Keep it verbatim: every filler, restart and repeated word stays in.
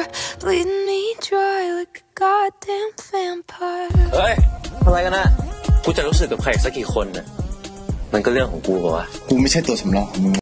bleeding me dry like a goddamn vampire เฮ้ยอะไรกันนะกูจะรู้สึกกับใครสักกี่คนน่ะมันก็เรื่องของกูป่ะวะกูไม่ใช่ตัวสำรองของมึง